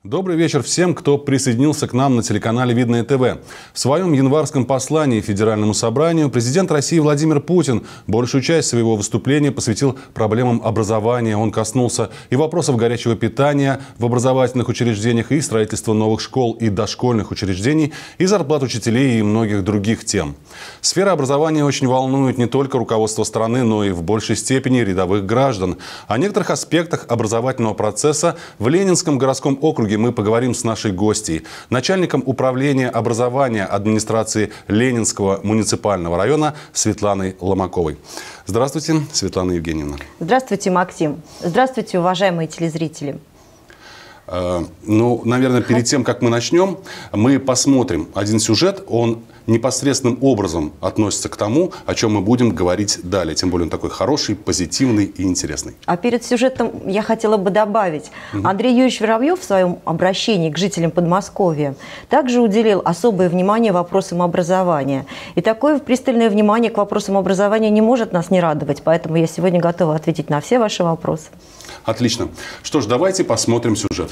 Добрый вечер всем, кто присоединился к нам на телеканале «Видное ТВ». В своем январском послании Федеральному собранию президент России Владимир Путин большую часть своего выступления посвятил проблемам образования. Он коснулся и вопросов горячего питания в образовательных учреждениях, и строительства новых школ и дошкольных учреждений, и зарплат учителей, и многих других тем. Сфера образования очень волнует не только руководство страны, но и в большей степени рядовых граждан. О некоторых аспектах образовательного процесса в Ленинском городском округе мы поговорим с нашей гостьей, начальником управления образования администрации Ленинского муниципального района Светланой Ломаковой. Здравствуйте, Светлана Евгеньевна. Здравствуйте, Максим. Здравствуйте, уважаемые телезрители. Ну, наверное, перед тем, как мы начнем, мы посмотрим один сюжет. Он непосредственным образом относится к тому, о чем мы будем говорить далее. Тем более он такой хороший, позитивный и интересный. А перед сюжетом я хотела бы добавить. Андрей Юрьевич Воробьев в своем обращении к жителям Подмосковья также уделил особое внимание вопросам образования. И такое пристальное внимание к вопросам образования не может нас не радовать. Поэтому я сегодня готова ответить на все ваши вопросы. Отлично. Что ж, давайте посмотрим сюжет.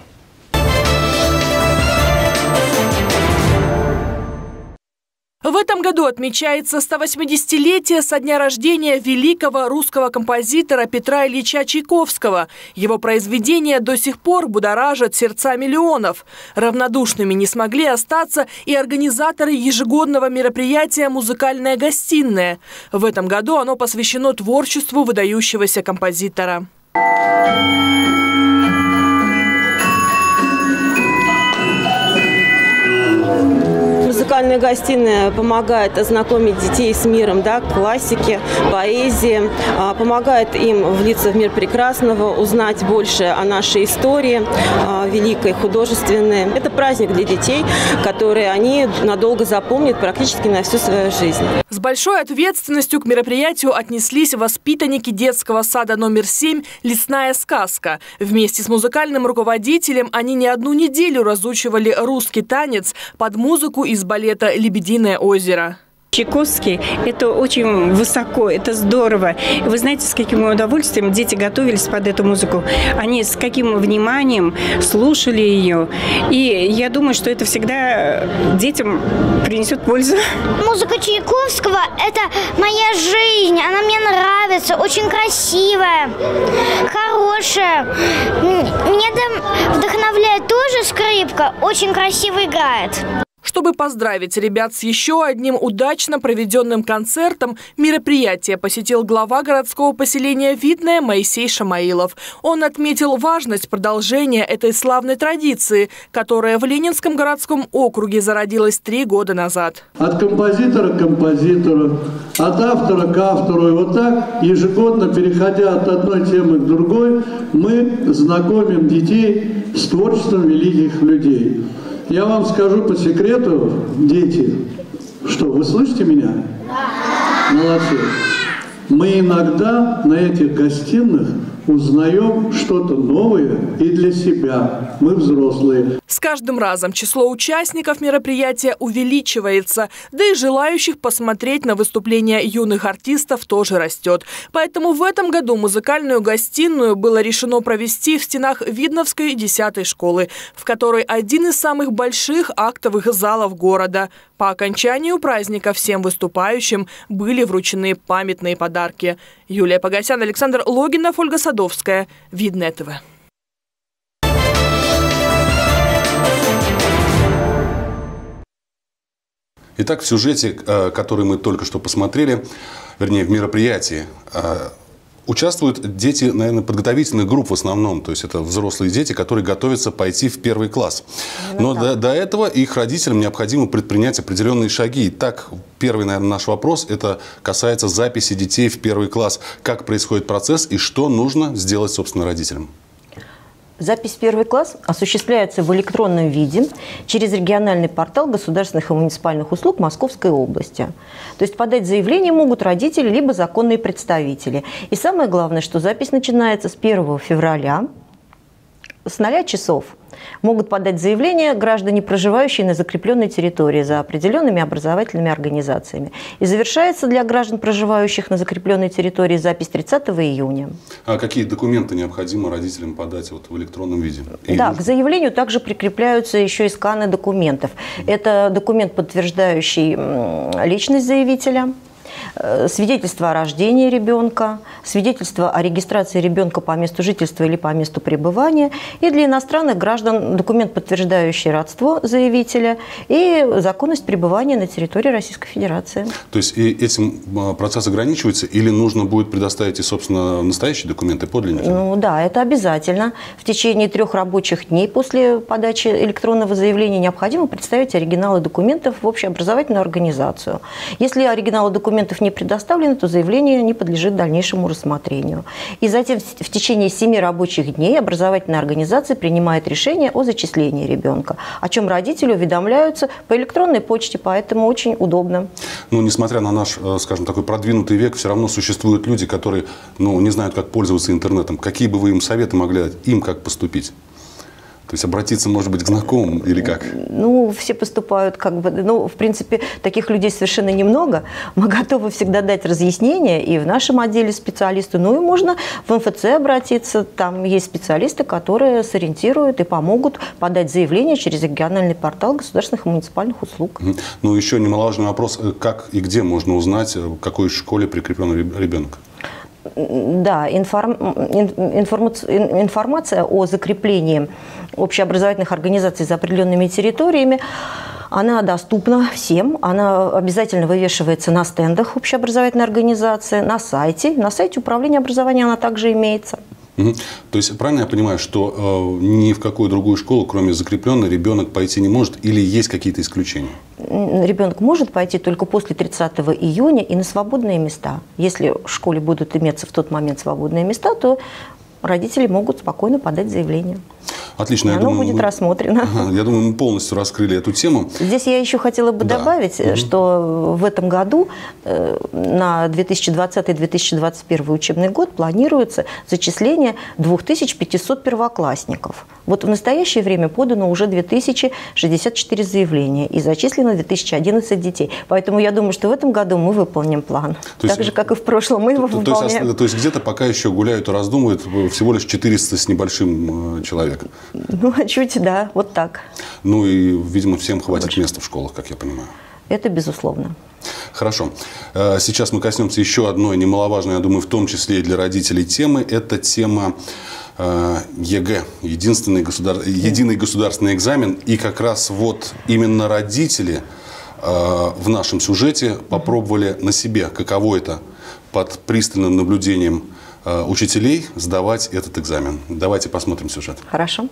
В этом году отмечается 180-летие со дня рождения великого русского композитора Петра Ильича Чайковского. Его произведения до сих пор будоражат сердца миллионов. Равнодушными не смогли остаться и организаторы ежегодного мероприятия «Музыкальная гостиная». В этом году оно посвящено творчеству выдающегося композитора. Музыкальная гостиная помогает ознакомить детей с миром, классики, поэзии, помогает им влиться в мир прекрасного, узнать больше о нашей истории, великой, художественной. Это праздник для детей, который они надолго запомнят практически на всю свою жизнь. С большой ответственностью к мероприятию отнеслись воспитанники детского сада номер 7 «Лесная сказка». Вместе с музыкальным руководителем они не одну неделю разучивали русский танец под музыку из балета «Лебединое озеро». Чайковский – это очень высоко, это здорово. Вы знаете, с каким удовольствием дети готовились под эту музыку. Они с каким вниманием слушали ее. И я думаю, что это всегда детям принесет пользу. Музыка Чайковского – это моя жизнь. Она мне нравится, очень красивая, хорошая. Меня там вдохновляет тоже скрипка, очень красиво играет. Чтобы поздравить ребят с еще одним удачно проведенным концертом, мероприятие посетил глава городского поселения Видное Моисей Шамаилов. Он отметил важность продолжения этой славной традиции, которая в Ленинском городском округе зародилась 3 года назад. От композитора к композитору, от автора к автору. И вот так, ежегодно, переходя от одной темы к другой, мы знакомим детей с творчеством великих людей. Я вам скажу по секрету, дети, что вы слышите меня? Да. Молодцы. Мы иногда на этих гостиных узнаем что-то новое и для себя. Мы взрослые. С каждым разом число участников мероприятия увеличивается, да и желающих посмотреть на выступления юных артистов тоже растет. Поэтому в этом году музыкальную гостиную было решено провести в стенах Видновской 10-й школы, в которой один из самых больших актовых залов города. По окончанию праздника всем выступающим были вручены памятные подарки. Юлия Погосян, Александр Логинов, Ольга Садовская. Видное ТВ. Итак, в сюжете, который мы только что посмотрели, вернее, в мероприятии, участвуют дети, наверное, подготовительных групп в основном. То есть это взрослые дети, которые готовятся пойти в 1 класс. Но до этого их родителям необходимо предпринять определенные шаги. Итак, первый, наверное, наш вопрос, это касается записи детей в 1 класс. Как происходит процесс и что нужно сделать, собственно, родителям? Запись в 1 класс осуществляется в электронном виде через региональный портал государственных и муниципальных услуг Московской области. То есть подать заявление могут родители либо законные представители. И самое главное, что запись начинается с 1 февраля с 0 часов могут подать заявление граждане, проживающие на закрепленной территории за определенными образовательными организациями. И завершается для граждан, проживающих на закрепленной территории, запись 30 июня. А какие документы необходимо родителям подать в электронном виде? Да, к заявлению также прикрепляются еще и сканы документов. Это документ, подтверждающий личность заявителя, свидетельство о рождении ребенка, свидетельство о регистрации ребенка по месту жительства или по месту пребывания, и для иностранных граждан документ, подтверждающий родство заявителя и законность пребывания на территории Российской Федерации. То есть и этим процесс ограничивается или нужно будет предоставить и, собственно, настоящие документы, подлинники? Ну да, это обязательно. В течение 3 рабочих дней после подачи электронного заявления необходимо представить оригиналы документов в общеобразовательную организацию. Если оригиналы документов не предоставлены, то заявление не подлежит дальнейшему рассмотрению. И затем в течение 7 рабочих дней образовательная организация принимает решение о зачислении ребенка, о чем родители уведомляются по электронной почте, поэтому очень удобно. Ну, несмотря на наш, скажем, такой продвинутый век, все равно существуют люди, которые, не знают, как пользоваться интернетом. Какие бы вы им советы могли дать, им как поступить? То есть обратиться, может быть, к знакомым или как? Ну, все поступают в принципе, таких людей совершенно немного. Мы готовы всегда дать разъяснения и в нашем отделе специалисты. Ну и можно в МФЦ обратиться. Там есть специалисты, которые сориентируют и помогут подать заявление через региональный портал государственных и муниципальных услуг. Ну, еще немаловажный вопрос. Как и где можно узнать, в какой школе прикреплен ребенок? Да, информация о закреплении общеобразовательных организаций за определенными территориями, она доступна всем, она обязательно вывешивается на стендах общеобразовательной организации, на сайте управления образования она также имеется. То есть правильно я понимаю, что ни в какую другую школу, кроме закрепленной, ребенок пойти не может или есть какие-то исключения? Ребенок может пойти только после 30 июня и на свободные места. Если в школе будут иметься в тот момент свободные места, то родители могут спокойно подать заявление. Отлично. И оно будет рассмотрено. Я думаю, мы полностью раскрыли эту тему. Здесь я еще хотела бы добавить, что в этом году на 2020-2021 учебный год планируется зачисление 2500 первоклассников. Вот в настоящее время подано уже 2064 заявления и зачислено 2011 детей. Поэтому я думаю, что в этом году мы выполним план. Так же, как и в прошлом, мы его выполняем. То есть где-то пока еще гуляют и раздумывают всего лишь 400 с небольшим человек? Ну, чуть, да, вот так. Ну и, видимо, всем хватит места в школах, как я понимаю. Это безусловно. Хорошо. Сейчас мы коснемся еще одной немаловажной, я думаю, в том числе и для родителей темы. Это тема ЕГЭ, единый государственный экзамен. И как раз вот именно родители в нашем сюжете попробовали на себе, каково это под пристальным наблюдением учителей сдавать этот экзамен. Давайте посмотрим сюжет. Хорошо.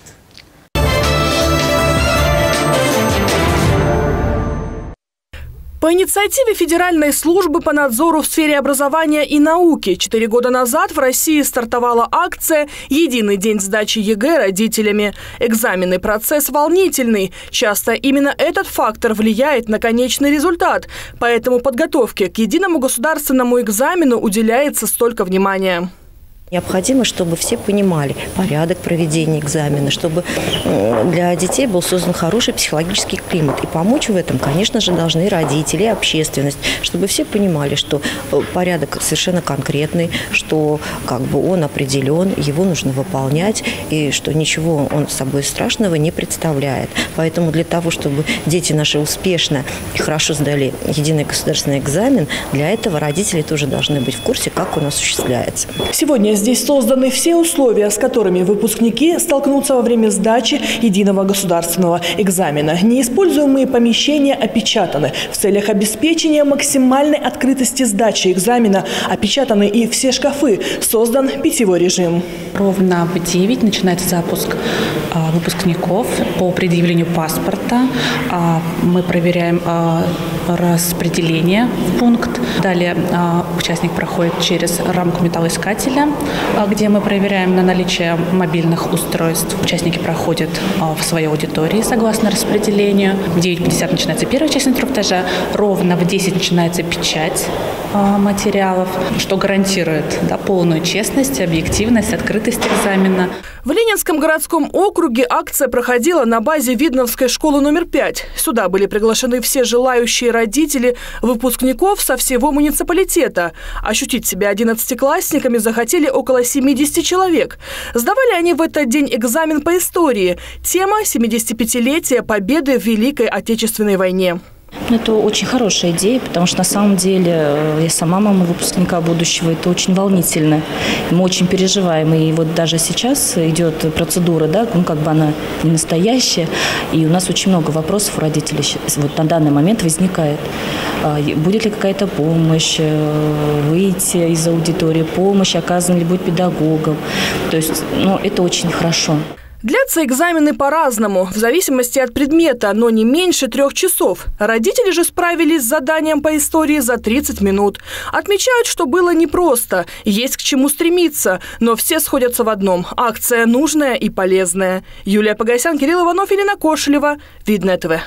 По инициативе Федеральной службы по надзору в сфере образования и науки 4 года назад в России стартовала акция «Единый день сдачи ЕГЭ родителями». Экзаменный процесс волнительный. Часто именно этот фактор влияет на конечный результат. Поэтому подготовке к единому государственному экзамену уделяется столько внимания. Необходимо, чтобы все понимали порядок проведения экзамена, чтобы для детей был создан хороший психологический климат. И помочь в этом, конечно же, должны родители, общественность, чтобы все понимали, что порядок совершенно конкретный, что он определен, его нужно выполнять, и что ничего он собой страшного не представляет. Поэтому для того, чтобы дети наши успешно и хорошо сдали единый государственный экзамен, для этого родители тоже должны быть в курсе, как он осуществляется. Сегодня здесь созданы все условия, с которыми выпускники столкнутся во время сдачи единого государственного экзамена. Неиспользуемые помещения опечатаны. В целях обеспечения максимальной открытости сдачи экзамена опечатаны и все шкафы. Создан питьевой режим. Ровно в 9 начинается запуск выпускников по предъявлению паспорта. Мы проверяем распределение в пункт. Далее участник проходит через рамку металлоискателя, где мы проверяем на наличие мобильных устройств. Участники проходят в своей аудитории согласно распределению. В 9:50 начинается первая часть инструктажа. Ровно в 10 начинается печать материалов, что гарантирует полную честность, объективность, открытость экзамена. В Ленинском городском округе акция проходила на базе Видновской школы номер 5. Сюда были приглашены все желающие родители выпускников со всего муниципалитета. Ощутить себя 11-классниками захотели около 70 человек. Сдавали они в этот день экзамен по истории. Тема – 75-летие победы в Великой Отечественной войне. Это очень хорошая идея, потому что на самом деле я сама мама выпускника будущего, это очень волнительно. Мы очень переживаем, и вот даже сейчас идет процедура, да, ну как бы она не настоящая, и у нас очень много вопросов у родителей вот на данный момент возникает. Будет ли какая-то помощь, выйти из аудитории, помощь оказана ли будет педагогам, то есть, ну, это очень хорошо. Длятся экзамены по-разному, в зависимости от предмета, но не меньше 3 часов. Родители же справились с заданием по истории за 30 минут. Отмечают, что было непросто, есть к чему стремиться, но все сходятся в одном – акция нужная и полезная. Юлия Погосян, Кирилл Иванов, Елена Кошелева, Видное ТВ.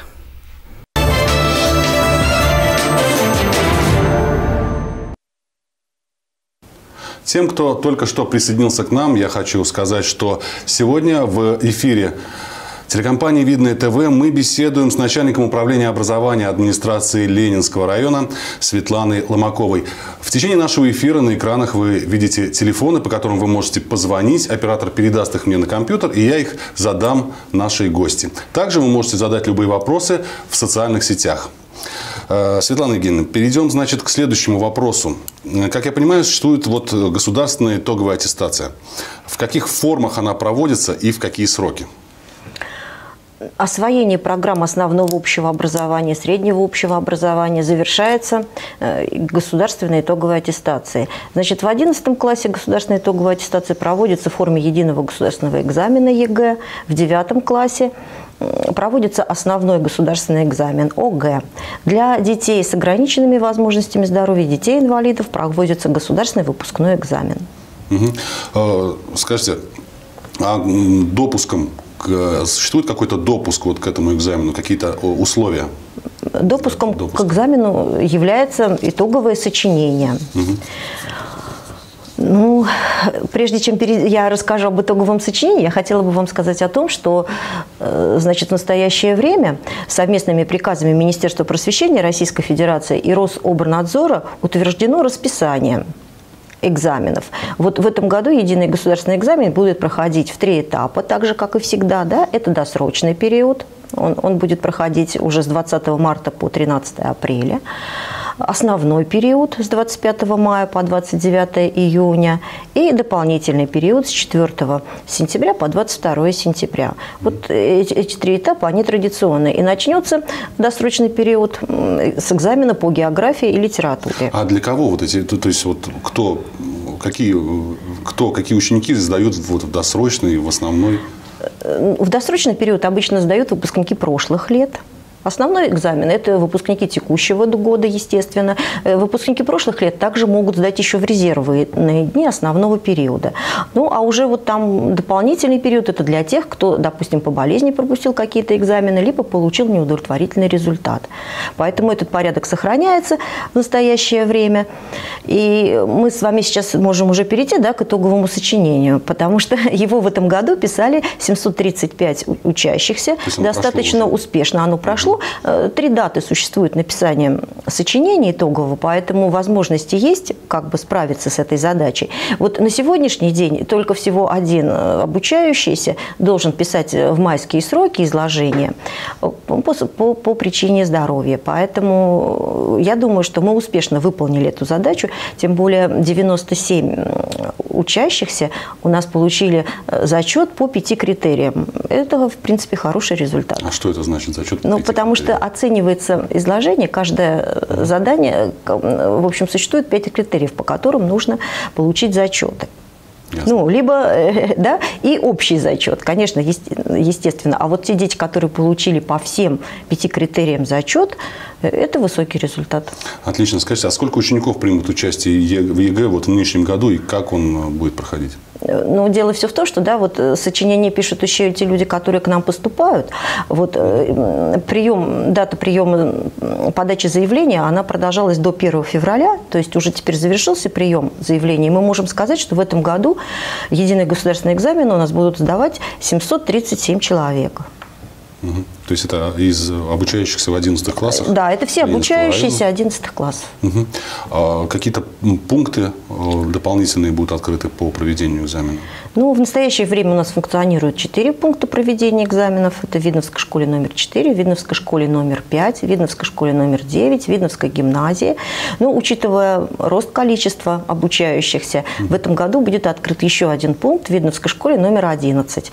Тем, кто только что присоединился к нам, я хочу сказать, что сегодня в эфире телекомпании «Видное ТВ» мы беседуем с начальником управления образования администрации Ленинского района Светланой Ломаковой. В течение нашего эфира на экранах вы видите телефоны, по которым вы можете позвонить. Оператор передаст их мне на компьютер, и я их задам нашей гости. Также вы можете задать любые вопросы в социальных сетях. Светлана Евгеньевна, перейдем, значит, к следующему вопросу. Как я понимаю, существует вот государственная итоговая аттестация. В каких формах она проводится и в какие сроки? Освоение программ основного общего образования, среднего общего образования завершается государственной итоговой аттестацией. Значит, в 11 классе государственная итоговая аттестация проводится в форме единого государственного экзамена ЕГЭ. В 9 классе проводится основной государственный экзамен ОГЭ. Для детей с ограниченными возможностями здоровья, детей-инвалидов проводится государственный выпускной экзамен. Скажите, а допуском существует какой-то допуск вот к этому экзамену, какие-то условия? Допуском к экзамену является итоговое сочинение. Ну, прежде чем я расскажу об итоговом сочинении, я хотела бы вам сказать о том, что, значит, в настоящее время совместными приказами Министерства просвещения Российской Федерации и Рособорнадзора утверждено расписание экзаменов. Вот в этом году единый государственный экзамен будет проходить в 3 этапа, так же, как и всегда. Да? Это досрочный период. Он будет проходить уже с 20 марта по 13 апреля. Основной период с 25 мая по 29 июня и дополнительный период с 4 сентября по 22 сентября. Вот эти 3 этапа, они традиционные. И начнется досрочный период с экзамена по географии и литературе. А для кого вот эти, то есть вот какие ученики сдают вот в досрочный, в основной? В досрочный период обычно сдают выпускники прошлых лет. Основной экзамен – это выпускники текущего года, естественно. Выпускники прошлых лет также могут сдать еще в резервные дни основного периода. Ну, а уже вот там дополнительный период – это для тех, кто, допустим, по болезни пропустил какие-то экзамены, либо получил неудовлетворительный результат. Поэтому этот порядок сохраняется в настоящее время. И мы с вами сейчас можем уже перейти, да, к итоговому сочинению, потому что его в этом году писали 735 учащихся. Достаточно успешно оно прошло. 3 даты существует написания сочинения итогового, поэтому возможности есть как бы справиться с этой задачей. Вот на сегодняшний день только всего 1 обучающийся должен писать в майские сроки изложения по причине здоровья. Поэтому я думаю, что мы успешно выполнили эту задачу, тем более 97 учащихся у нас получили зачет по 5 критериям. Это, в принципе, хороший результат. А что это значит, зачет по 5 Потому что оценивается изложение, каждое задание, в общем, существует 5 критериев, по которым нужно получить зачеты. Ясно. Ну, либо, да, и общий зачет, конечно, естественно. А вот те дети, которые получили по всем 5 критериям зачет, Это высокий результат. Отлично. Скажите, а сколько учеников примут участие в ЕГЭ вот в нынешнем году и как он будет проходить? Ну, дело все в том, что да, вот сочинения пишут еще эти люди, которые к нам поступают. Вот дата приема подачи заявления, она продолжалась до 1 февраля, то есть уже теперь завершился прием заявлений. И мы можем сказать, что в этом году единый государственный экзамен у нас будут сдавать 737 человек. То есть это из обучающихся в 11 классах? Да, это все обучающиеся 11 классов. А какие-то пункты дополнительные будут открыты по проведению экзамена? Ну, в настоящее время у нас функционирует 4 пункта проведения экзаменов. Это в Видновской школе номер 4, в Видновской школе номер 5, в Видновской школе номер 9, в Видновской гимназии. Но, учитывая рост количества обучающихся, в этом году будет открыт еще один пункт в Видновской школе номер 11.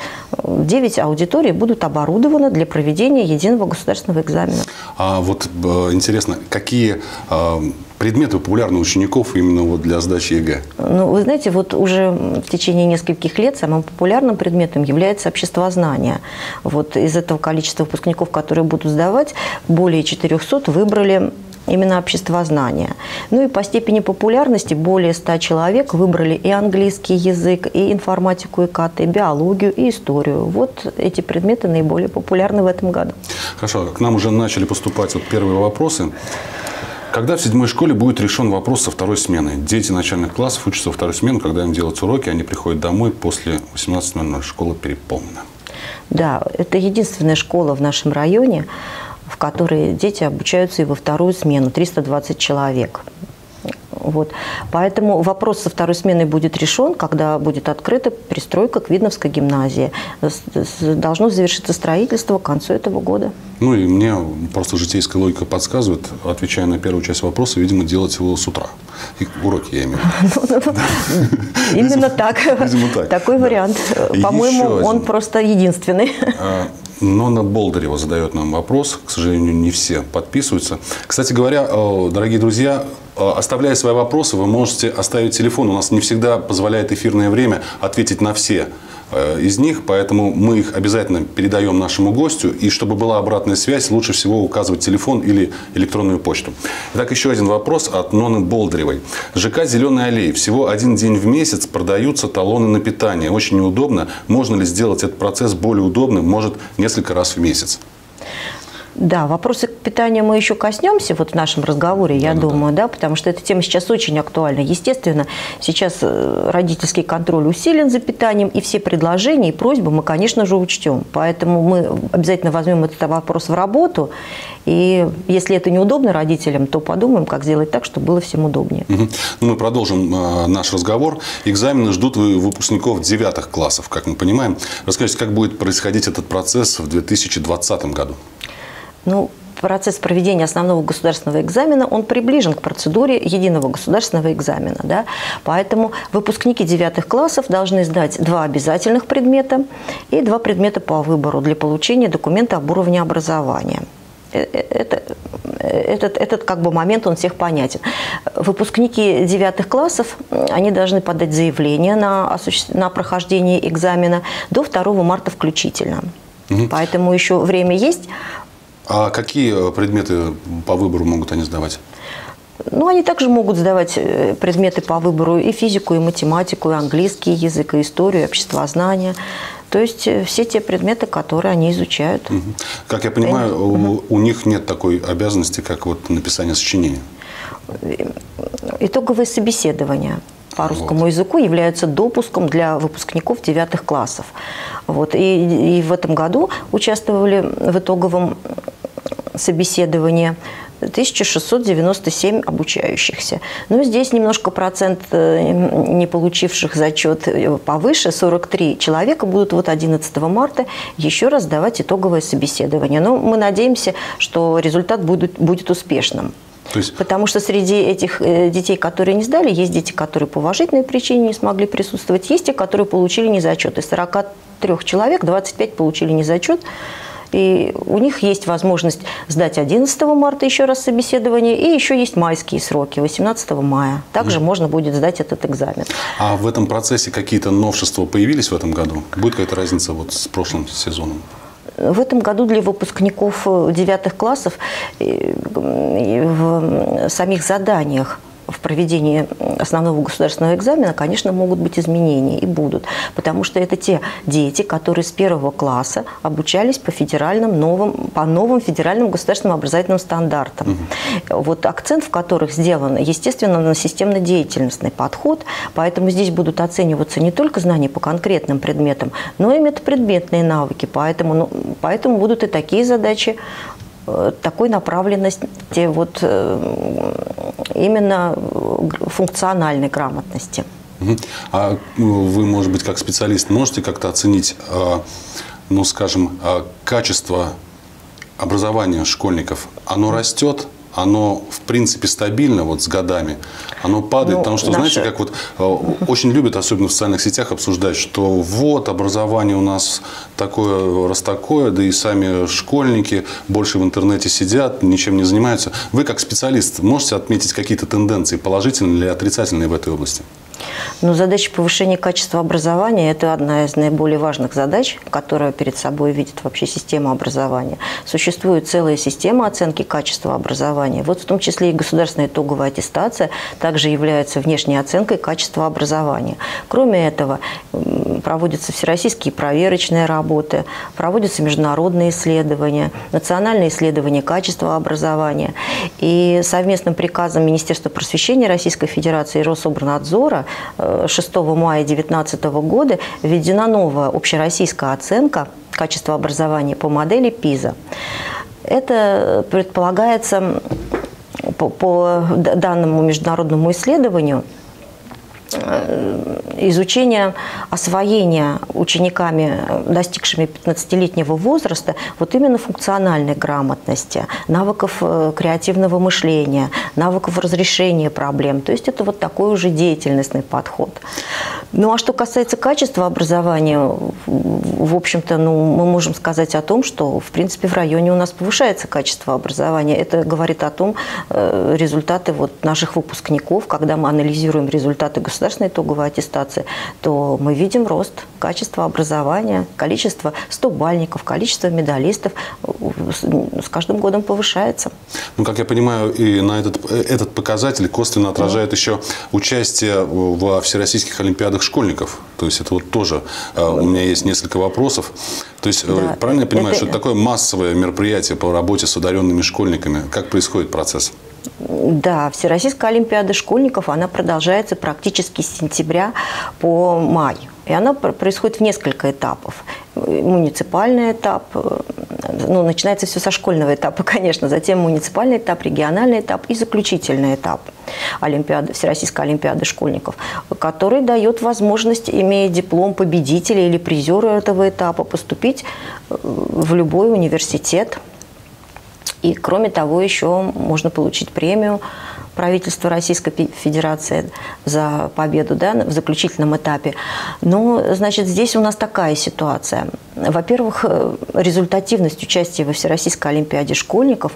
9 аудиторий будут оборудованы для проведения единого государственного экзамена. А вот интересно, какие предметы популярны у учеников именно вот для сдачи ЕГЭ? Ну, вы знаете, вот уже в течение нескольких лет самым популярным предметом является обществознание. Вот из этого количества выпускников, которые будут сдавать, более 400 выбрали именно обществознание. Ну и по степени популярности более 100 человек выбрали и английский язык, и информатику, и КТ, и биологию, и историю. Вот эти предметы наиболее популярны в этом году. Хорошо, к нам уже начали поступать вот первые вопросы. Когда в 7-й школе будет решен вопрос со второй смены? Дети начальных классов учатся во вторую смену, когда им делают уроки, они приходят домой после 18:00, школа переполнена. Да, это единственная школа в нашем районе, в которой дети обучаются и во вторую смену, 320 человек. Вот. Поэтому вопрос со второй сменой будет решен, когда будет открыта пристройка к Видновской гимназии. Должно завершиться строительство к концу этого года. Ну и мне просто житейская логика подсказывает, отвечая на первую часть вопроса, видимо, делать его с утра. И уроки я имею в виду. Именно так. Такой вариант. По-моему, он просто единственный. Нонна Болдырева задает нам вопрос. К сожалению, не все подписываются. Кстати говоря, дорогие друзья, оставляя свои вопросы, вы можете оставить телефон. У нас не всегда позволяет эфирное время ответить на все из них, поэтому мы их обязательно передаем нашему гостю. И чтобы была обратная связь, лучше всего указывать телефон или электронную почту. Итак, еще один вопрос от Нонны Болдыревой. ЖК «Зеленая аллея». Всего один день в месяц продаются талоны на питание. Очень неудобно. Можно ли сделать этот процесс более удобным? Может, несколько раз в месяц? Да, вопросы к питанию мы еще коснемся вот в нашем разговоре, я думаю, да, потому что эта тема сейчас очень актуальна. Естественно, сейчас родительский контроль усилен за питанием, и все предложения и просьбы мы, конечно же, учтем. Поэтому мы обязательно возьмем этот вопрос в работу, и если это неудобно родителям, то подумаем, как сделать так, чтобы было всем удобнее. Ну, мы продолжим наш разговор. Экзамены ждут выпускников 9 классов, как мы понимаем. Расскажите, как будет происходить этот процесс в 2020 году? Ну, процесс проведения основного государственного экзамена, он приближен к процедуре единого государственного экзамена. Да? Поэтому выпускники 9 классов должны сдать 2 обязательных предмета и 2 предмета по выбору для получения документа об уровне образования. Этот как бы момент, он всех понятен. Выпускники 9 классов, они должны подать заявление на прохождение экзамена до 2 марта включительно. Поэтому еще время есть. А какие предметы по выбору могут они сдавать? Ну, они также могут сдавать предметы по выбору и физику, и математику, и английский язык, и историю, и обществознание. То есть все те предметы, которые они изучают. Как я понимаю, у них нет такой обязанности, как вот написание сочинения. Итоговые собеседования по русскому языку являются допуском для выпускников 9 классов. Вот. И в этом году участвовали в итоговом собеседовании 1697 обучающихся. Но здесь немножко процент не получивших зачет повыше, 43 человека будут вот 11 марта еще раз сдавать итоговое собеседование. Но мы надеемся, что результат будет успешным. Потому что среди этих детей, которые не сдали, есть дети, которые по уважительной причине не смогли присутствовать, есть те, которые получили незачет. Из 43 человек 25 получили незачет. И у них есть возможность сдать 11 марта еще раз собеседование, и еще есть майские сроки, 18 мая. Также можно будет сдать этот экзамен. А в этом процессе какие-то новшества появились в этом году? Будет какая-то разница вот с прошлым сезоном? В этом году для выпускников 9 классов в самих заданиях в проведении основного государственного экзамена, конечно, могут быть изменения и будут, потому что это те дети, которые с 1 класса обучались по новым федеральным государственным образовательным стандартам. Вот акцент в которых сделан, естественно, на системно-деятельностный подход, поэтому здесь будут оцениваться не только знания по конкретным предметам, но и метапредметные навыки, поэтому будут и такие задачи такой направленности, вот именно функциональной грамотности. А вы, может быть, как специалист, можете как-то оценить, ну, скажем, качество образования школьников? Оно растет? Оно, в принципе, стабильно вот с годами? Оно падает? Потому что, знаете, как вот очень любят, особенно в социальных сетях, обсуждать, что вот образование у нас такое, раз такое, да и сами школьники больше в интернете сидят, ничем не занимаются. Вы, как специалист, можете отметить какие-то тенденции, положительные или отрицательные в этой области? Но задача повышения качества образования – это одна из наиболее важных задач, которую перед собой видит вообще система образования. Существует целая система оценки качества образования. Вот в том числе и государственная итоговая аттестация также является внешней оценкой качества образования. Кроме этого, проводятся всероссийские проверочные работы, проводятся международные исследования, национальные исследования качества образования. И совместным приказом Министерства просвещения Российской Федерации и Рособорнадзора 6 мая 2019 года введена новая общероссийская оценка качества образования по модели ПИЗа. Это предполагается по данному международному исследованию изучение освоения учениками, достигшими 15-летнего возраста, вот именно функциональной грамотности, навыков креативного мышления, навыков разрешения проблем. То есть это вот такой уже деятельностный подход. Ну а что касается качества образования, в общем-то, мы можем сказать о том, что, в принципе, в районе у нас повышается качество образования. Это говорит о том, результаты вот наших выпускников, когда мы анализируем результаты государственной итоговой аттестации, то мы видим рост качества образования, количество 100-бальников, количество медалистов с каждым годом повышается. Ну, как я понимаю, и на этот показатель косвенно отражает еще участие во всероссийских олимпиадах школьников. То есть это вот тоже у меня есть несколько вопросов. То есть, да, правильно я понимаю, что это такое массовое мероприятие по работе с одаренными школьниками? Как происходит процесс? Да, Всероссийская олимпиада школьников, она продолжается практически с сентября по май. И она происходит в несколько этапов. Муниципальный этап, начинается все со школьного этапа, конечно, затем муниципальный этап, региональный этап и заключительный этап Всероссийской олимпиады школьников, который дает возможность, имея диплом победителя или призера этого этапа, поступить в любой университет. И, кроме того, еще можно получить премию правительства Российской Федерации за победу, да, в заключительном этапе. Но, значит, здесь у нас такая ситуация. Во-первых, результативность участия во Всероссийской олимпиаде школьников,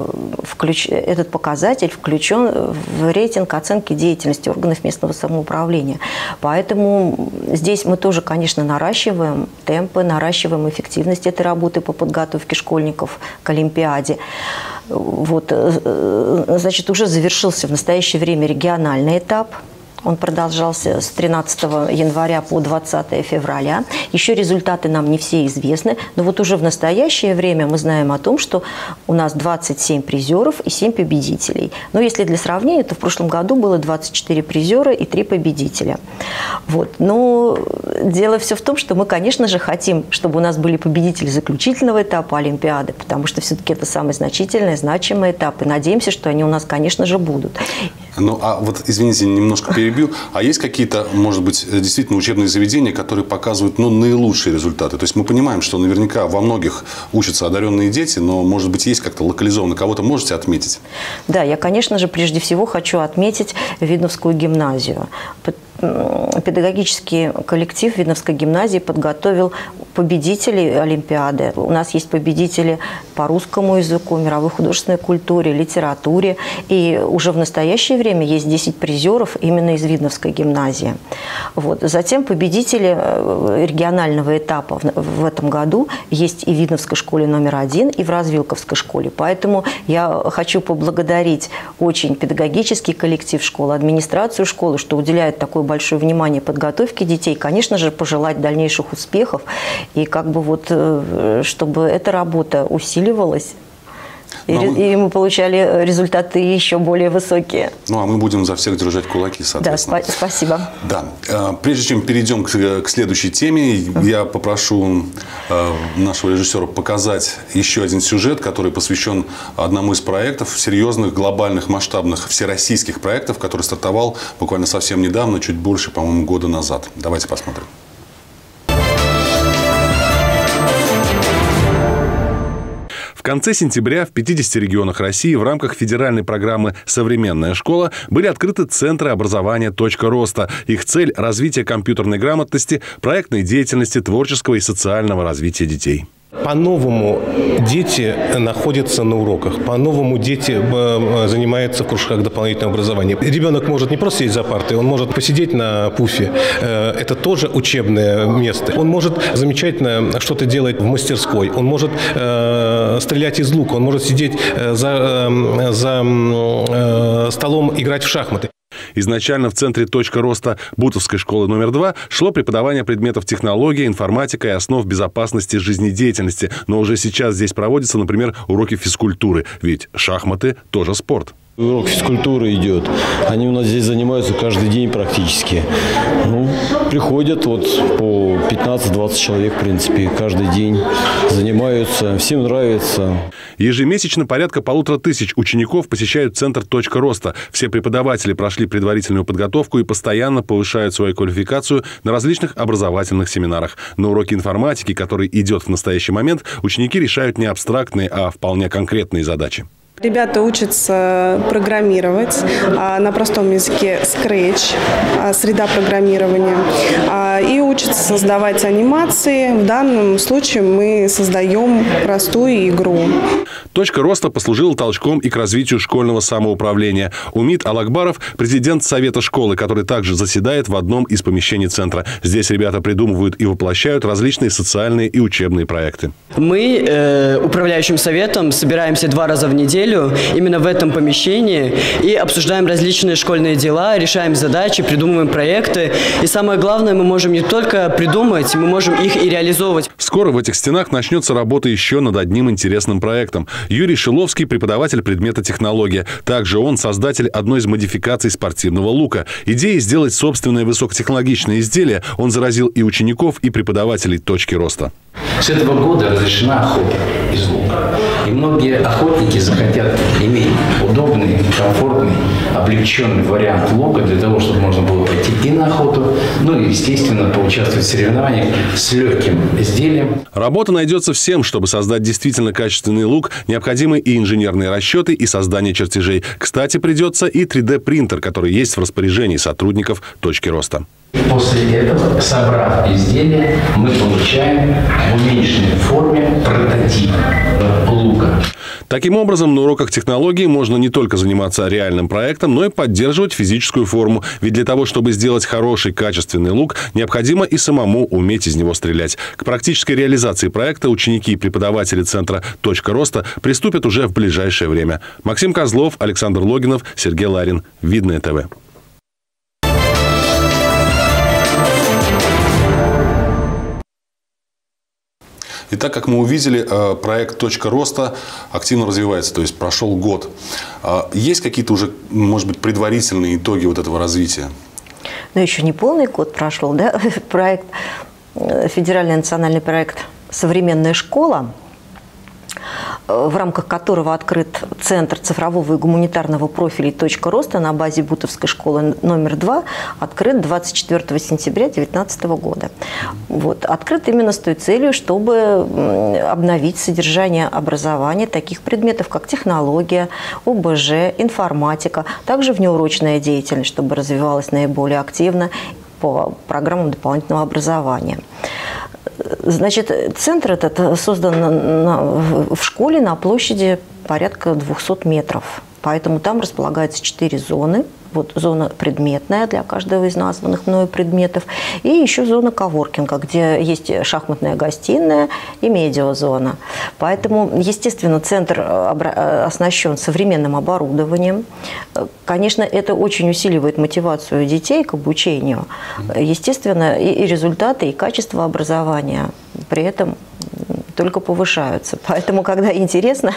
этот показатель включен в рейтинг оценки деятельности органов местного самоуправления. Поэтому здесь мы тоже, конечно, наращиваем темпы, наращиваем эффективность этой работы по подготовке школьников к олимпиаде. Вот, значит, уже завершился в настоящее время региональный этап. Он продолжался с 13 января по 20 февраля. Еще результаты нам не все известны, но вот уже в настоящее время мы знаем о том, что у нас 27 призеров и 7 победителей. Но если для сравнения, то в прошлом году было 24 призера и 3 победителя. Вот. Но дело все в том, что мы, конечно же, хотим, чтобы у нас были победители заключительного этапа Олимпиады, потому что все-таки это самый значительный, значимый этап. И надеемся, что они у нас, конечно же, будут. Ну, а вот, извините, немножко перебью. А есть какие-то, может быть, действительно учебные заведения, которые показывают, наилучшие результаты? То есть мы понимаем, что наверняка во многих учатся одаренные дети, но, может быть, есть как-то локализованно. Кого-то можете отметить? Да, я, конечно же, прежде всего хочу отметить Видновскую гимназию. педагогический коллектив Видновской гимназии подготовил победителей Олимпиады. У нас есть победители по русскому языку, мировой художественной культуре, литературе. И уже в настоящее время есть 10 призеров именно из Видновской гимназии. Вот. Затем победители регионального этапа в этом году есть и в Видновской школе номер 1, и в Развилковской школе. Поэтому я хочу поблагодарить очень педагогический коллектив школы, администрацию школы, что уделяет такое большое внимание подготовке детей. Конечно же, пожелать дальнейших успехов и чтобы эта работа усиливалась. И мы получали результаты еще более высокие. Ну, а мы будем за всех держать кулаки, соответственно. Да, спасибо. Да. Прежде чем перейдем к следующей теме, я попрошу нашего режиссера показать еще один сюжет, который посвящен одному из проектов, серьезных, глобальных, масштабных, всероссийских проектов, который стартовал буквально совсем недавно, чуть больше, по-моему, года назад. Давайте посмотрим. В конце сентября в 50 регионах России в рамках федеральной программы «Современная школа» были открыты центры образования «Точка роста». Их цель – развитие компьютерной грамотности, проектной деятельности, творческого и социального развития детей. По-новому дети находятся на уроках, по-новому дети занимаются в кружках дополнительного образования. Ребенок может не просто сидеть за партой, он может посидеть на пуфе. Это тоже учебное место. Он может замечательно что-то делать в мастерской, он может стрелять из лука, он может сидеть за столом, играть в шахматы. Изначально в центре «Точка роста» Бутовской школы номер 2 шло преподавание предметов технология, информатика и основ безопасности жизнедеятельности. Но уже сейчас здесь проводятся, например, уроки физкультуры. Ведь шахматы – тоже спорт. Урок физкультуры идет. Они у нас здесь занимаются каждый день практически. Приходят по 15-20 человек, в принципе, каждый день занимаются. Всем нравится. Ежемесячно порядка 1500 учеников посещают центр «Точка роста». Все преподаватели прошли предварительную подготовку и постоянно повышают свою квалификацию на различных образовательных семинарах. На уроке информатики, который идет в настоящий момент, ученики решают не абстрактные, а вполне конкретные задачи. Ребята учатся программировать на простом языке Scratch, среда программирования, и учатся создавать анимации. В данном случае мы создаем простую игру. «Точка роста» послужила толчком и к развитию школьного самоуправления. Умит Алакбаров – президент совета школы, который также заседает в одном из помещений центра. Здесь ребята придумывают и воплощают различные социальные и учебные проекты. Мы управляющим советом собираемся 2 раза в неделю именно в этом помещении и обсуждаем различные школьные дела, решаем задачи, придумываем проекты. И самое главное, мы можем не только придумать, мы можем их и реализовывать. Скоро в этих стенах начнется работа еще над одним интересным проектом. Юрий Шиловский – преподаватель предмета технология. Также он создатель одной из модификаций спортивного лука. Идеей сделать собственное высокотехнологичное изделие он заразил и учеников, и преподавателей «Точки роста». С этого года разрешена охота из лука. И многие охотники захотят иметь удобный, комфортный, облегченный вариант лука для того, чтобы можно было пойти и на охоту, и, естественно, поучаствовать в соревнованиях с легким изделием. Работа найдется всем, чтобы создать действительно качественный лук. Необходимы и инженерные расчеты, и создание чертежей. Кстати, придется и 3D-принтер, который есть в распоряжении сотрудников «Точки роста». После этого, собрав изделие, мы получаем в уменьшенной форме прототип лука. Таким образом, на уроках технологий можно не только заниматься реальным проектом, но и поддерживать физическую форму. Ведь для того, чтобы сделать хороший, качественный лук, необходимо и самому уметь из него стрелять. К практической реализации проекта ученики и преподаватели центра «Точка роста» приступят уже в ближайшее время. Максим Козлов, Александр Логинов, Сергей Ларин. Видное ТВ. Итак, как мы увидели, проект «Точка роста» активно развивается, то есть прошел год. Есть какие-то уже, может быть, предварительные итоги этого развития? Еще не полный год прошел, да? Федеральный национальный проект «Современная школа». в рамках которого открыт Центр цифрового и гуманитарного профиля «Точка роста» на базе Бутовской школы номер 2, открыт 24 сентября 2019 года. Вот. Открыт именно с той целью, чтобы обновить содержание образования таких предметов, как технология, ОБЖ, информатика, также внеурочная деятельность, чтобы развивалась наиболее активно по программам дополнительного образования. Значит, центр этот создан в школе на площади порядка 200 метров. Поэтому там располагается 4 зоны. Вот зона предметная для каждого из названных мною предметов. И еще зона коворкинга, где есть шахматная гостиная и медиазона. Поэтому, естественно, центр оснащен современным оборудованием. Конечно, это очень усиливает мотивацию детей к обучению. Естественно, и результаты, и качество образования при этом только повышаются. Поэтому, когда интересно...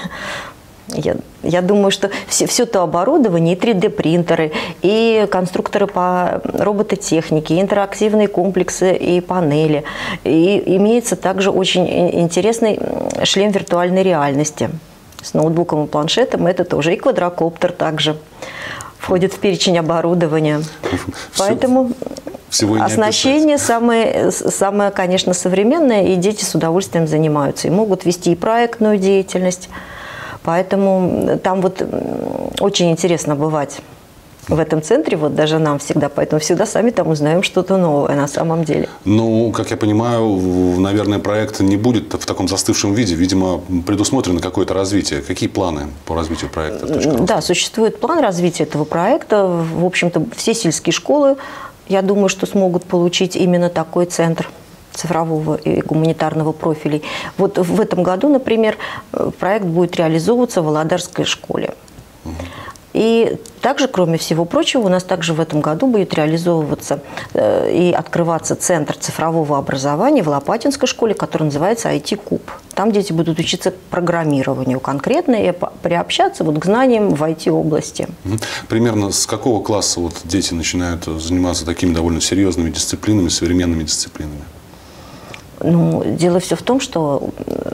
Я думаю, что все то оборудование, и 3D-принтеры, и конструкторы по робототехнике, и интерактивные комплексы и панели. И имеется также очень интересный шлем виртуальной реальности с ноутбуком и планшетом. Это тоже. И квадрокоптер также входит в перечень оборудования. Поэтому оснащение самое, конечно, современное, и дети с удовольствием занимаются. И могут вести и проектную деятельность. Поэтому там вот очень интересно бывать в этом центре, вот даже нам всегда, поэтому всегда сами там узнаем что-то новое на самом деле. Ну, как я понимаю, наверное, проект не будет в таком застывшем виде, видимо, предусмотрено какое-то развитие. Какие планы по развитию проекта? Да, существует план развития этого проекта. В общем-то, все сельские школы, я думаю, что смогут получить именно такой центр цифрового и гуманитарного профилей. Вот в этом году, например, проект будет реализовываться в Володарской школе. И также, кроме всего прочего, у нас также в этом году будет реализовываться и открываться Центр цифрового образования в Лопатинской школе, который называется IT-Куб. Там дети будут учиться программированию конкретно и приобщаться вот к знаниям в IT-области. Примерно с какого класса вот дети начинают заниматься такими довольно серьезными дисциплинами, современными дисциплинами? Ну, дело все в том, что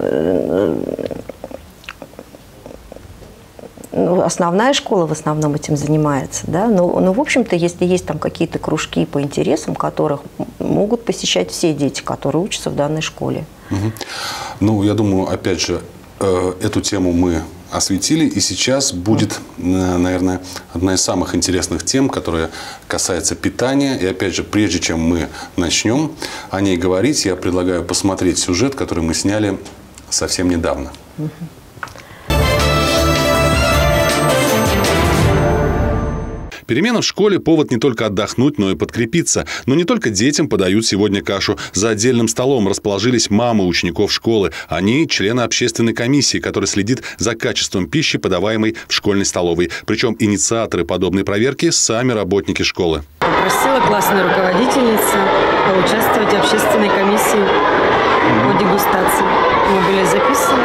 основная школа в основном этим занимается, да, но в общем-то, если есть там какие-то кружки по интересам, которых могут посещать все дети, которые учатся в данной школе. Ну, я думаю, опять же, эту тему мы осветили, и сейчас будет, наверное, одна из самых интересных тем, которая касается питания. И опять же, прежде чем мы начнем о ней говорить, я предлагаю посмотреть сюжет, который мы сняли совсем недавно. Перемена в школе – повод не только отдохнуть, но и подкрепиться. Но не только детям подают сегодня кашу. За отдельным столом расположились мамы учеников школы. Они – члены общественной комиссии, которая следит за качеством пищи, подаваемой в школьной столовой. Причем инициаторы подобной проверки – сами работники школы. Попросила классная руководительница поучаствовать в общественной комиссии по дегустации. Мы были записаны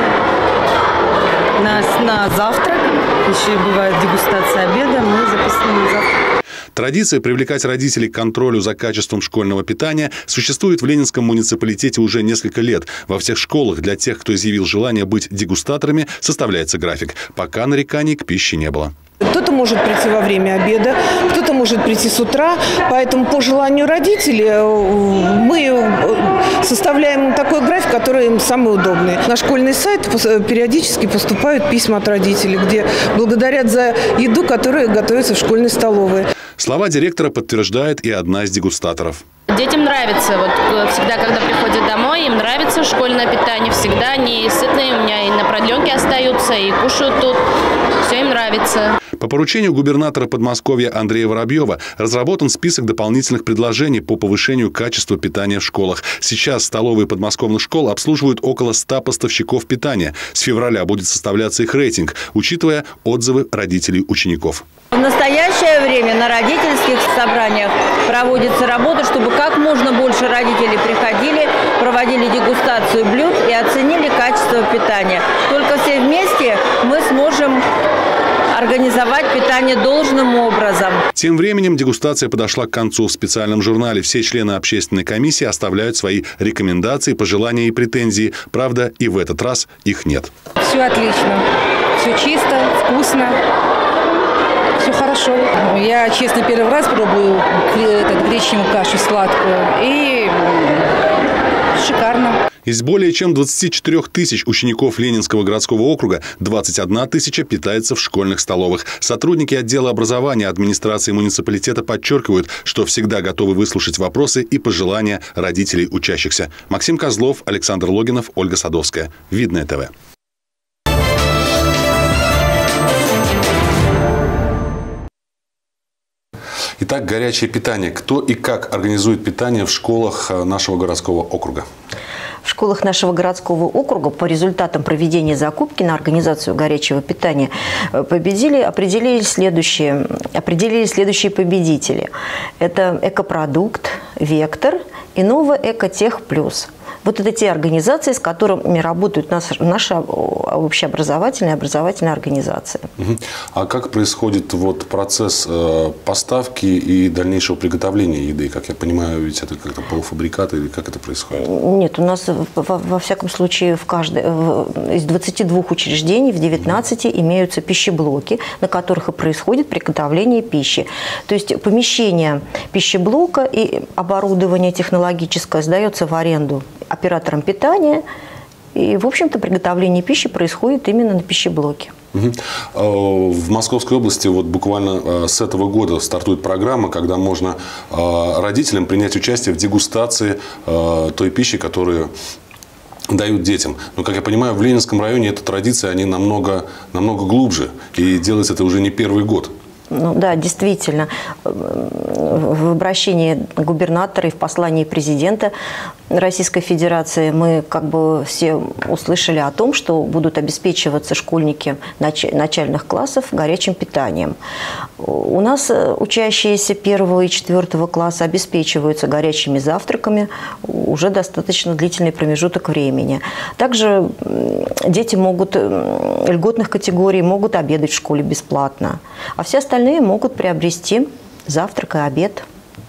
на завтрак. Еще бывает дегустация обеда, мы записаны на завтрак. Традиция привлекать родителей к контролю за качеством школьного питания существует в Ленинском муниципалитете уже несколько лет. Во всех школах для тех, кто изъявил желание быть дегустаторами, составляется график. Пока нареканий к пище не было. Кто-то может прийти во время обеда, кто-то может прийти с утра. Поэтому по желанию родителей мы составляем такой график, который им самый удобный. На школьный сайт периодически поступают письма от родителей, где благодарят за еду, которая готовится в школьной столовой. Слова директора подтверждает и одна из дегустаторов. Детям нравится. Вот всегда, когда приходят домой, им нравится школьное питание. Всегда они сытные, у меня и на продленке остаются, и кушают тут. Все им нравится. По поручению губернатора Подмосковья Андрея Воробьева разработан список дополнительных предложений по повышению качества питания в школах. Сейчас столовые подмосковных школ обслуживают около 100 поставщиков питания. С февраля будет составляться их рейтинг, учитывая отзывы родителей учеников. В настоящее время на родительских собраниях проводится работа, чтобы как можно больше родителей приходили, проводили дегустацию блюд и оценили качество питания. Только все вместе мы сможем организовать питание должным образом. Тем временем дегустация подошла к концу. В специальном журнале все члены общественной комиссии оставляют свои рекомендации, пожелания и претензии. Правда, и в этот раз их нет. Все отлично. Все чисто, вкусно. Все хорошо. Я, честно, первый раз пробую гречневую кашу сладкую. И шикарно. Из более чем 24 тысяч учеников Ленинского городского округа 21 тысяча питается в школьных столовых. Сотрудники отдела образования администрации муниципалитета подчеркивают, что всегда готовы выслушать вопросы и пожелания родителей учащихся. Максим Козлов, Александр Логинов, Ольга Садовская. Видное ТВ. Итак, горячее питание. Кто и как организует питание в школах нашего городского округа? В школах нашего городского округа по результатам проведения закупки на организацию горячего питания определились следующие победители. Это «Экопродукт», «Вектор» и «Ново Экотех Плюс». Вот это те организации, с которыми работают наша общеобразовательная организация. А как происходит процесс поставки и дальнейшего приготовления еды? Как я понимаю, ведь это как-то полуфабрикаты или как это происходит? Нет, у нас во всяком случае из 22 учреждений в 19 имеются пищеблоки, на которых и происходит приготовление пищи. То есть помещение пищеблока и оборудование технологическое сдается в аренду оператором питания, и, в общем-то, приготовление пищи происходит именно на пищеблоке. В Московской области буквально с этого года стартует программа, когда можно родителям принять участие в дегустации той пищи, которую дают детям. Но, как я понимаю, в Ленинском районе эта традиция, они намного глубже, и делается это уже не первый год. Ну, да, действительно, в обращении губернатора и в послании президента Российской Федерации мы все услышали о том, что будут обеспечиваться школьники начальных классов горячим питанием. У нас учащиеся 1 и 4 класса обеспечиваются горячими завтраками уже достаточно длительный промежуток времени. Также дети льготных категорий могут обедать в школе бесплатно, а все остальные могут приобрести завтрак и обед.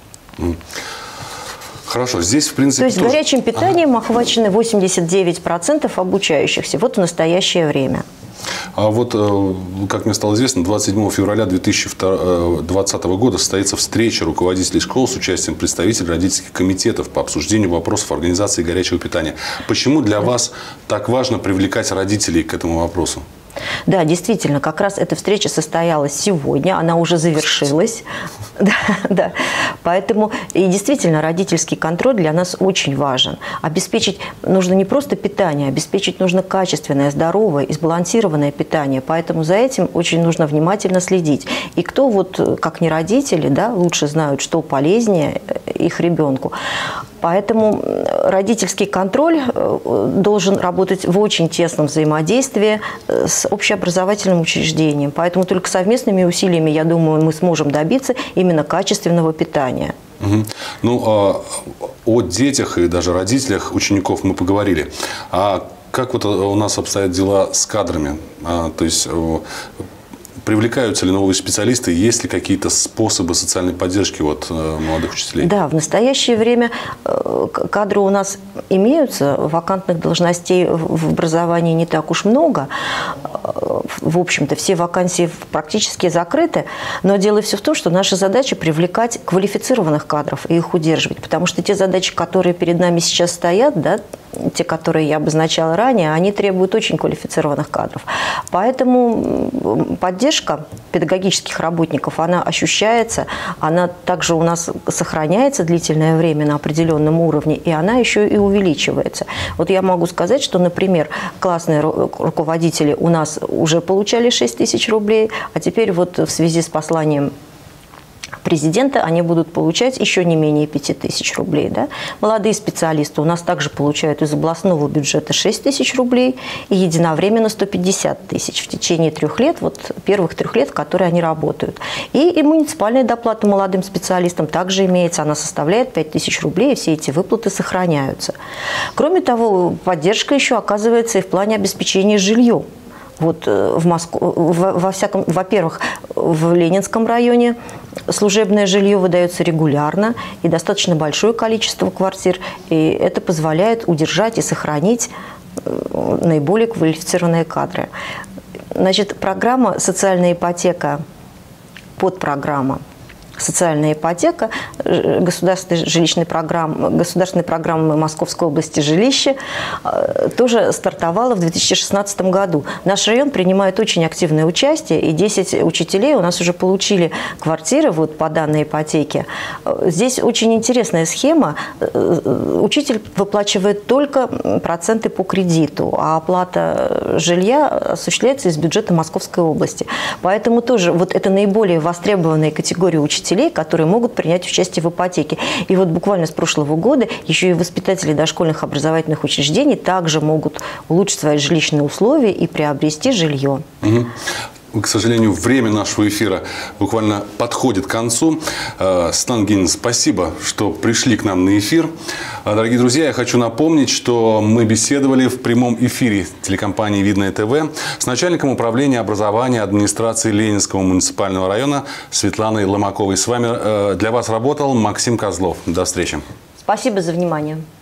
Хорошо, здесь в принципе... То есть горячим питанием охвачены 89% обучающихся в настоящее время. А как мне стало известно, 27 февраля 2020 года состоится встреча руководителей школ с участием представителей родительских комитетов по обсуждению вопросов организации горячего питания. Почему для вас так важно привлекать родителей к этому вопросу? Да, действительно, как раз эта встреча состоялась сегодня, она уже завершилась. Да. Поэтому и действительно родительский контроль для нас очень важен. Обеспечить нужно не просто питание, обеспечить нужно качественное, здоровое и сбалансированное питание. Поэтому за этим очень нужно внимательно следить. И кто, как не родители, лучше знают, что полезнее их ребенку. Поэтому родительский контроль должен работать в очень тесном взаимодействии с общеобразовательным учреждением. Поэтому только совместными усилиями, я думаю, мы сможем добиться именно качественного питания. Ну, о детях и даже родителях учеников мы поговорили. А как у нас обстоят дела с кадрами? То есть... Привлекаются ли новые специалисты? Есть ли какие-то способы социальной поддержки молодых учителей? Да, в настоящее время кадры у нас имеются. Вакантных должностей в образовании не так уж много. В общем-то, все вакансии практически закрыты. Но дело все в том, что наша задача привлекать квалифицированных кадров и их удерживать. Потому что те задачи, которые перед нами сейчас стоят, те, которые я обозначала ранее, они требуют очень квалифицированных кадров. Поэтому поддержка педагогических работников, она ощущается, она также у нас сохраняется длительное время на определенном уровне, и она еще и увеличивается. Я могу сказать, что, например, классные руководители у нас уже получали 6 тысяч рублей, а теперь в связи с посланием президента они будут получать еще не менее 5 тысяч рублей. Да? Молодые специалисты у нас также получают из областного бюджета 6 тысяч рублей и единовременно 150 тысяч в течение 3 лет, первых 3 лет, в которые они работают. И муниципальная доплата молодым специалистам также имеется, она составляет 5 тысяч рублей, и все эти выплаты сохраняются. Кроме того, поддержка еще оказывается и в плане обеспечения жильем. Вот во-первых, в Ленинском районе служебное жилье выдается регулярно и достаточно большое количество квартир, и это позволяет удержать и сохранить наиболее квалифицированные кадры. Значит, программа «Социальная ипотека», подпрограмма «Социальная ипотека», государственной программы Московской области «Жилище» тоже стартовала в 2016 году. Наш район принимает очень активное участие, и 10 учителей у нас уже получили квартиры вот по данной ипотеке. Здесь очень интересная схема. Учитель выплачивает только проценты по кредиту, а оплата жилья осуществляется из бюджета Московской области. Поэтому тоже вот это наиболее востребованная категория учителей, которые могут принять участие в ипотеке. И вот буквально с прошлого года еще и воспитатели дошкольных образовательных учреждений также могут улучшить свои жилищные условия и приобрести жилье. К сожалению, время нашего эфира буквально подходит к концу. Светлана Евгеньевна, спасибо, что пришли к нам на эфир. Дорогие друзья, я хочу напомнить, что мы беседовали в прямом эфире телекомпании «Видное ТВ» с начальником управления образования администрации Ленинского муниципального района Светланой Ломаковой. С вами для вас работал Максим Козлов. До встречи. Спасибо за внимание.